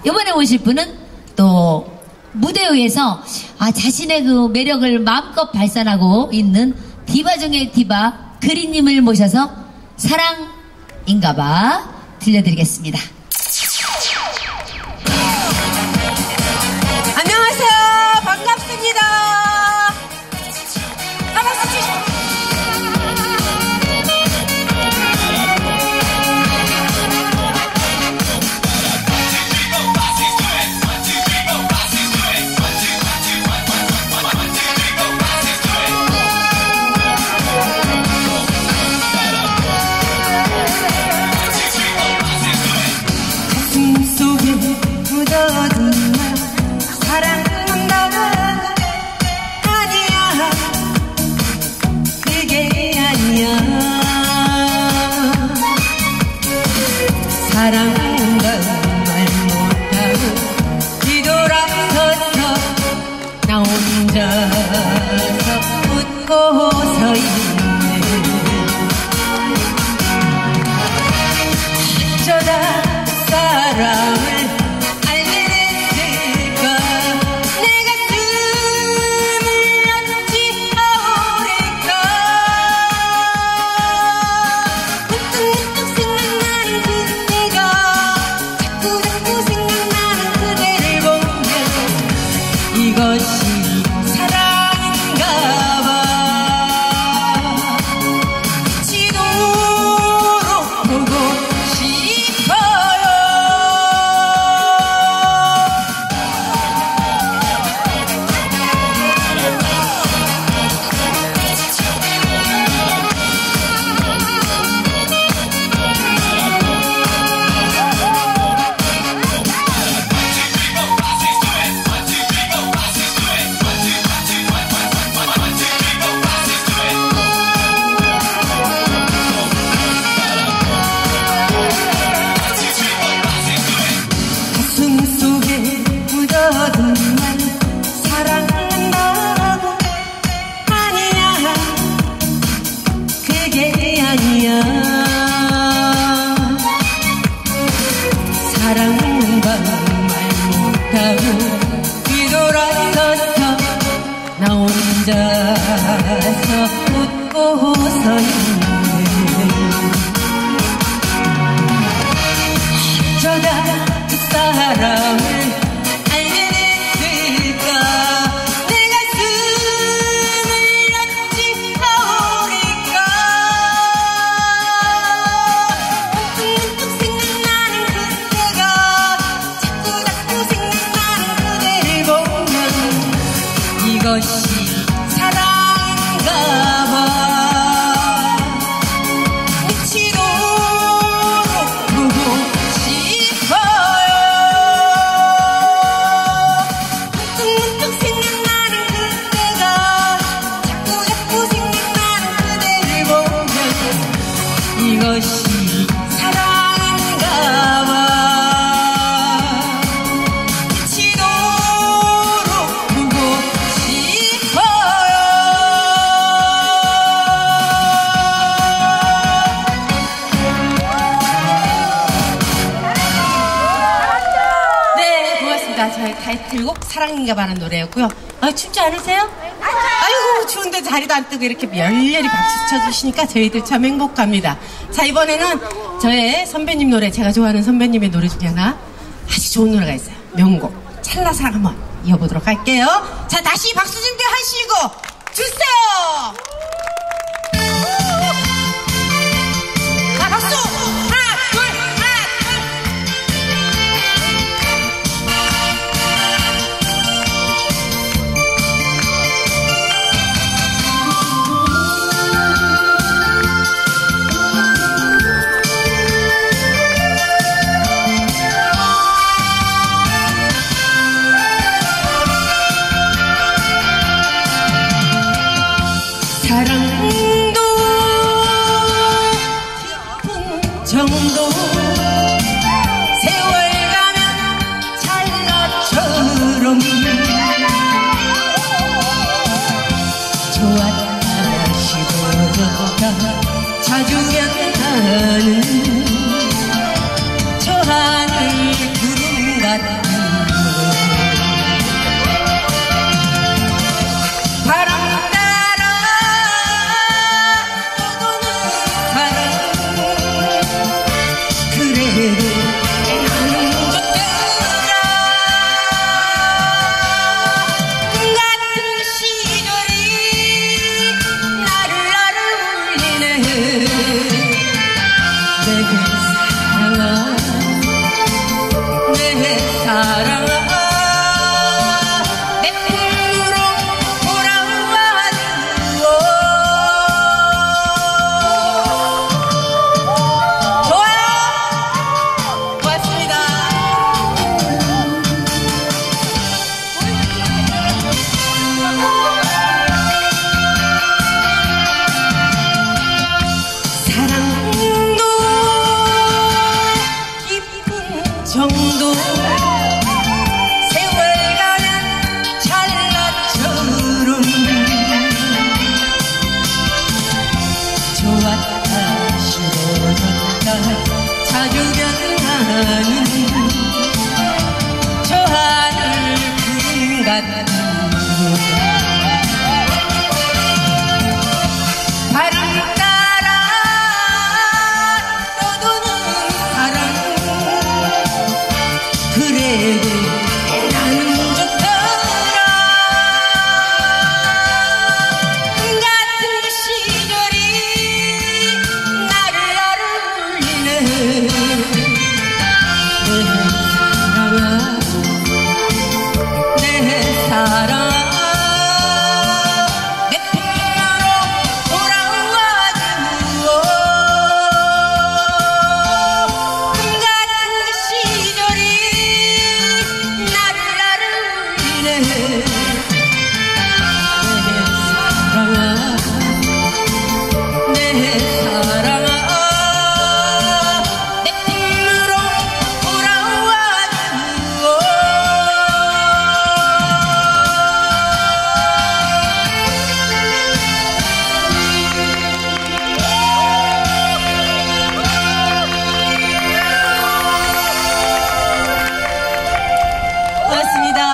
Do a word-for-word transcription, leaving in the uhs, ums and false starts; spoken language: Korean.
이번에 오실 분은 또 무대 위에서 아, 자신의 그 매력을 마음껏 발산하고 있는 디바 중의 디바 그린님을 모셔서 사랑인가봐 들려드리겠습니다. 안녕하세요. 반갑습니다. 사랑한다 말 못하고 뒤돌아서서 나 혼자서 웃고 서 있네. 어쩌다 사랑을 알게 됐을까. 내 가슴을 어찌 아우릴까. 문득문득 생각나는 그때가 자꾸 자꾸 생각나는 그대를 보면 이것이 사랑인가봐. 미치도록 보고 싶어요. 가슴 속에 묻어둔 말 사랑한다고 아니야 그게 아니야. 사랑한다 말 못하고 뒤돌아서서 나 혼자서 웃고 서 있네. 어쩌다 그 사람을 알게 됐을까. 내 가슴을 어찌 아우릴까. 문득문득 생각나는 그때가 자꾸 자꾸 생각나는 그대를 보면 이것이 사랑인가봐. 미치도록 보고 싶어요. 문득문득 생각나는 그때가 자꾸 자꾸 생각나는 그대를 보면 이것이 사랑인가봐. 미치도록 보고 싶어요. 네, 고맙습니다. 저의 타이틀곡 사랑인가봐는 노래였고요. 아, 춥지 않으세요? 아이고, 추운데 자리도 안 뜨고 이렇게 열렬히 박수 쳐주시니까 저희들 참 행복합니다. 자, 이번에는 저의 선배님 노래, 제가 좋아하는 선배님의 노래 중에 하나 아주 좋은 노래가 있어요. 명곡 찰나사랑 한번 이어보도록 할게요. 자, 다시 박수 준비하시고 주세요. 자, 박수. 하나, 둘, 하나, 그래도 나는 좋더라. 같은 그 시절이 나를 나를 울리네. 내 사랑아, 내 사랑아, 내 품으로 돌아와주오. 같은 그 시절이 나를 나를 울리네. 내 사랑아, 내